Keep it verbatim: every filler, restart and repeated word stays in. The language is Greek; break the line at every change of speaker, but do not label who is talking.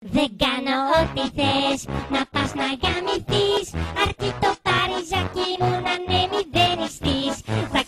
Δεν κάνω ό,τι θες, να πας να γαμηθείς. Αρκεί το παριζάκι μου να είναι μηδενιστής. Θα